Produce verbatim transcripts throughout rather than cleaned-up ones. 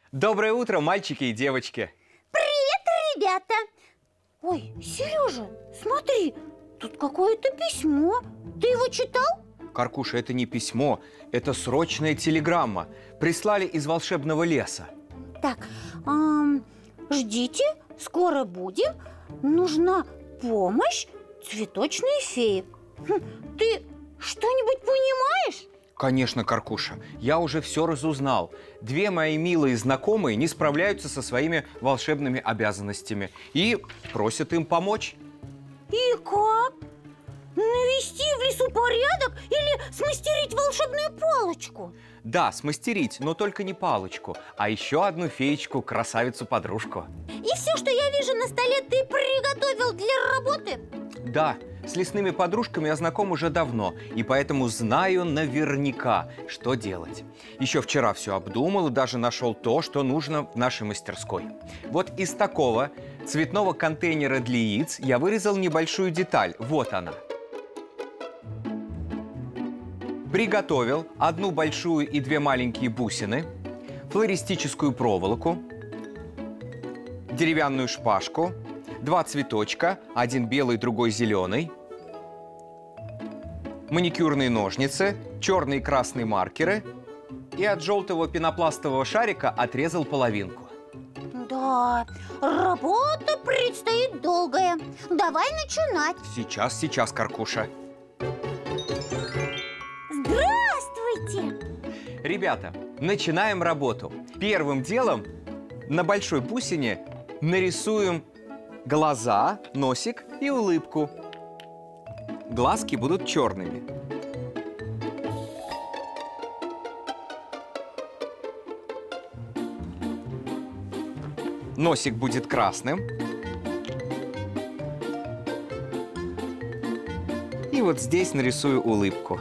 Доброе утро, мальчики и девочки. Привет, ребята. Ой, Сережа, смотри, тут какое-то письмо. Ты его читал? Каркуша, это не письмо, это срочная телеграмма. Прислали из волшебного леса. Так, эм, ждите, скоро будем. Нужна помощь цветочной феи. Хм, ты что-нибудь понимаешь? Конечно, Каркуша, я уже все разузнал. Две мои милые знакомые не справляются со своими волшебными обязанностями и просят им помочь. И как? Навести в лесу порядок или смастерить волшебную палочку? Да, смастерить, но только не палочку, а еще одну феечку-красавицу-подружку. И все, что я вижу на столе, ты приготовил для работы? Да, с лесными подружками я знаком уже давно, и поэтому знаю наверняка, что делать. Еще вчера все обдумал и даже нашел то, что нужно в нашей мастерской. Вот из такого цветного контейнера для яиц я вырезал небольшую деталь. Вот она. Приготовил одну большую и две маленькие бусины, флористическую проволоку, деревянную шпажку, два цветочка, один белый, другой зеленый, маникюрные ножницы, черные и красные маркеры и от желтого пенопластового шарика отрезал половинку. Да, работа предстоит долгая. Давай начинать. Сейчас, сейчас, Каркуша. Здравствуйте! Ребята, начинаем работу. Первым делом на большой бусине нарисуем глаза, носик и улыбку. Глазки будут черными. Носик будет красным. И вот здесь нарисую улыбку.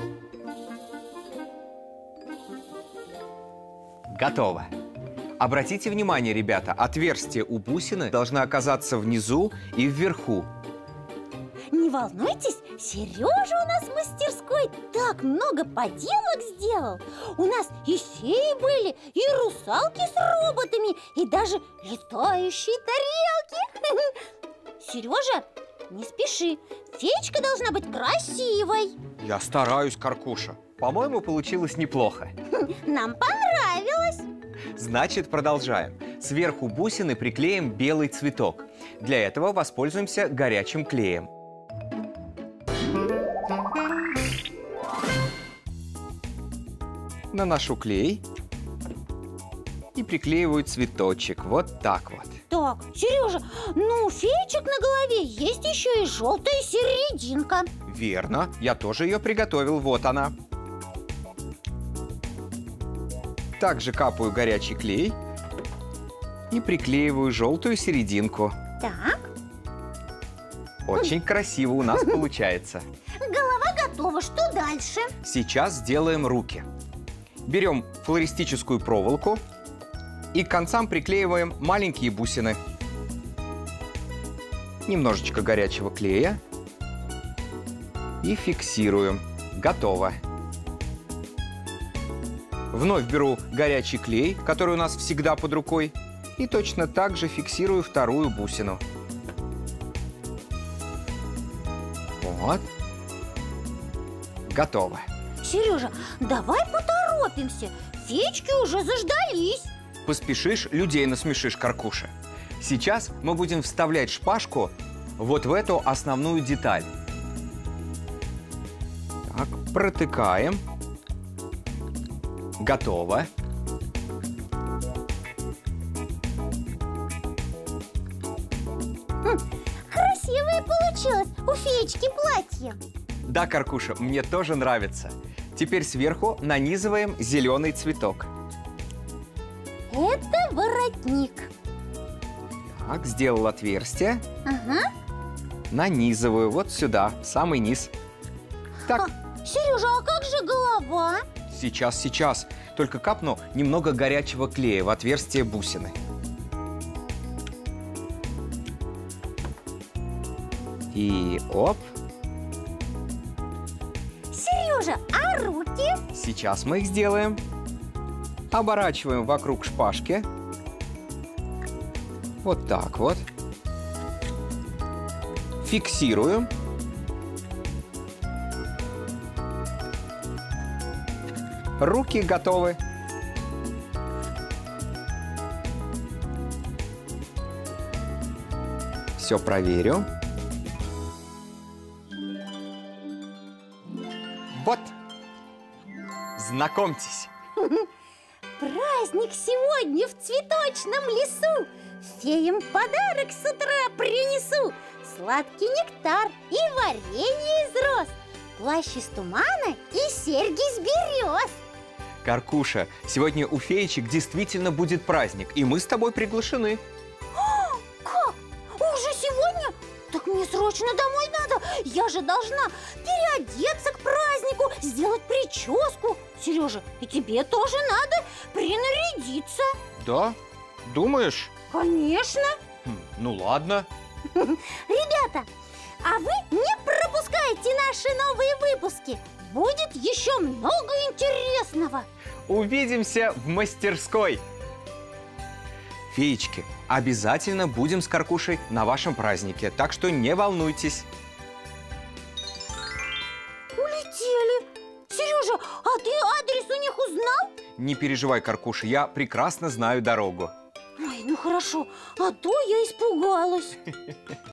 Готово. Обратите внимание, ребята, отверстие у бусины должно оказаться внизу и вверху. Не волнуйтесь, Сережа у нас в мастерской так много поделок сделал. У нас и феи были, и русалки с роботами, и даже летающие тарелки. Сережа, не спеши, феечка должна быть красивой. Я стараюсь, Каркуша. По-моему, получилось неплохо. Нам понравилось. Значит, продолжаем. Сверху бусины приклеим белый цветок. Для этого воспользуемся горячим клеем. Наношу клей и приклеиваю цветочек. Вот так вот. Так, Сережа, ну у феечек на голове есть еще и желтая серединка. Верно, я тоже ее приготовил. Вот она. Также капаю горячий клей и приклеиваю желтую серединку. Так. Очень красиво у нас получается. Голова готова. Что дальше? Сейчас сделаем руки. Берем флористическую проволоку и к концам приклеиваем маленькие бусины. Немножечко горячего клея и фиксируем. Готово. Вновь беру горячий клей, который у нас всегда под рукой, и точно так же фиксирую вторую бусину. Вот. Готово. Сережа, давай поторопимся. Феечки уже заждались. Поспешишь, людей насмешишь, Каркуша. Сейчас мы будем вставлять шпажку вот в эту основную деталь. Так, протыкаем. Готово. Хм, красивое получилось у феечки платье. Да, Каркуша, мне тоже нравится. Теперь сверху нанизываем зеленый цветок. Это воротник. Так, сделал отверстие. Ага. Нанизываю вот сюда, в самый низ. Так. А, Сережа, а как же голова? Сейчас, сейчас. Только капну немного горячего клея в отверстие бусины. И оп. Сережа, а руки? Сейчас мы их сделаем. Оборачиваем вокруг шпажки. Вот так вот. Фиксируем. Руки готовы. Все проверю. Вот. Знакомьтесь. Праздник сегодня в цветочном лесу. Феям подарок с утра принесу. Сладкий нектар и варенье из роз, плащ из тумана и серьги из берез. Каркуша, сегодня у феечек действительно будет праздник, и мы с тобой приглашены. Как? Уже сегодня? Так мне срочно домой надо. Я же должна переодеться к празднику, сделать прическу. Сережа, и тебе тоже надо принарядиться. Да? Думаешь? Конечно. Хм, ну ладно. Ребята, а вы не пропускайте наши новые выпуски. Будет еще много интересного. Увидимся в мастерской. Феечки, обязательно будем с Каркушей на вашем празднике, так что не волнуйтесь. Улетели. Сережа, а ты адрес у них узнал? Не переживай, Каркуша, я прекрасно знаю дорогу. Ой, ну хорошо, а то я испугалась.